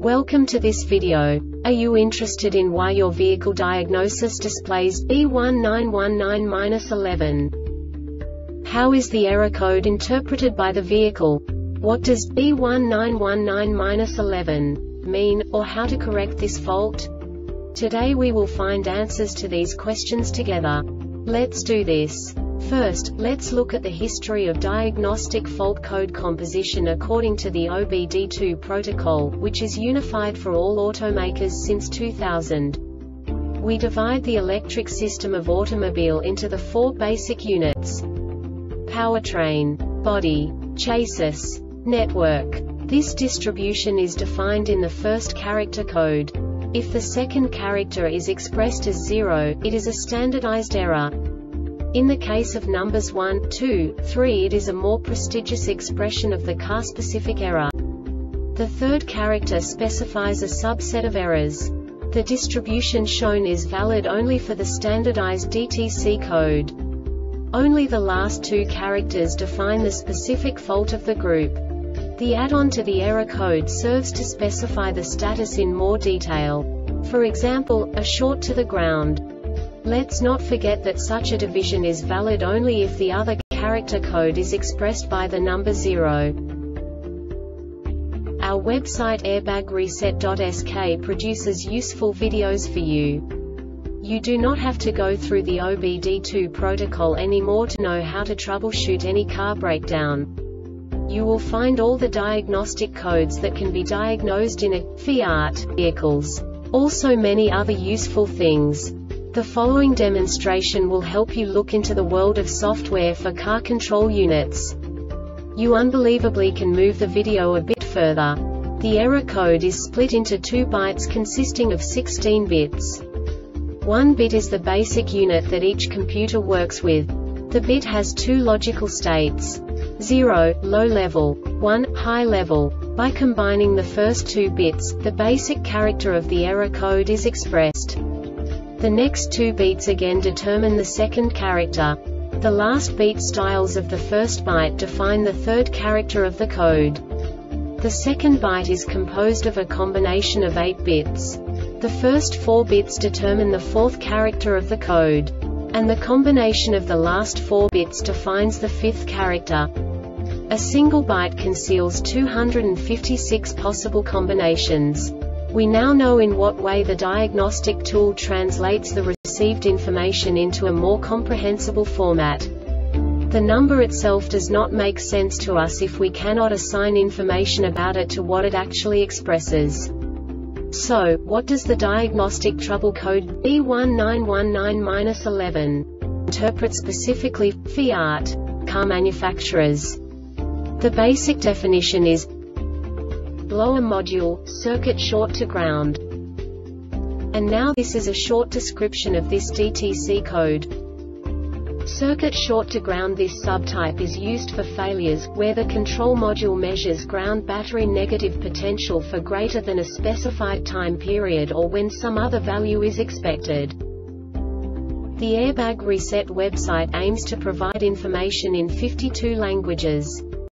Welcome to this video. Are you interested in why your vehicle diagnosis displays B1919-11? How is the error code interpreted by the vehicle? What does B1919-11 mean, or how to correct this fault? Today we will find answers to these questions together. Let's do this. First, let's look at the history of diagnostic fault code composition according to the OBD2 protocol, which is unified for all automakers since 2000. We divide the electric system of automobile into the four basic units: powertrain, body, chassis, network. This distribution is defined in the first character code. If the second character is expressed as 0, it is a standardized error. In the case of numbers 1, 2, 3, it is a more prestigious expression of the car-specific error. The third character specifies a subset of errors. The distribution shown is valid only for the standardized DTC code. Only the last two characters define the specific fault of the group. The add-on to the error code serves to specify the status in more detail. For example, a short to the ground. Let's not forget that such a division is valid only if the other character code is expressed by the number 0. Our website airbagreset.sk produces useful videos for you. You do not have to go through the OBD2 protocol anymore to know how to troubleshoot any car breakdown. You will find all the diagnostic codes that can be diagnosed in a Fiat vehicles. Also many other useful things. The following demonstration will help you look into the world of software for car control units. You unbelievably can move the video a bit further. The error code is split into 2 bytes consisting of 16 bits. 1 bit is the basic unit that each computer works with. The bit has 2 logical states: 0, low level, 1, high level. By combining the first 2 bits, the basic character of the error code is expressed. The next 2 beats again determine the second character. The last beat styles of the first byte define the third character of the code. The second byte is composed of a combination of 8 bits. The first 4 bits determine the fourth character of the code. And the combination of the last 4 bits defines the fifth character. A single byte conceals 256 possible combinations. We now know in what way the diagnostic tool translates the received information into a more comprehensible format. The number itself does not make sense to us if we cannot assign information about it to what it actually expresses. So, what does the diagnostic trouble code B1919-11 interpret specifically for Fiat car manufacturers? The basic definition is blower module, circuit short to ground. And now this is a short description of this DTC code. Circuit short to ground. This subtype is used for failures, where the control module measures ground battery negative potential for greater than a specified time period or when some other value is expected. The Airbag Reset website aims to provide information in 52 languages.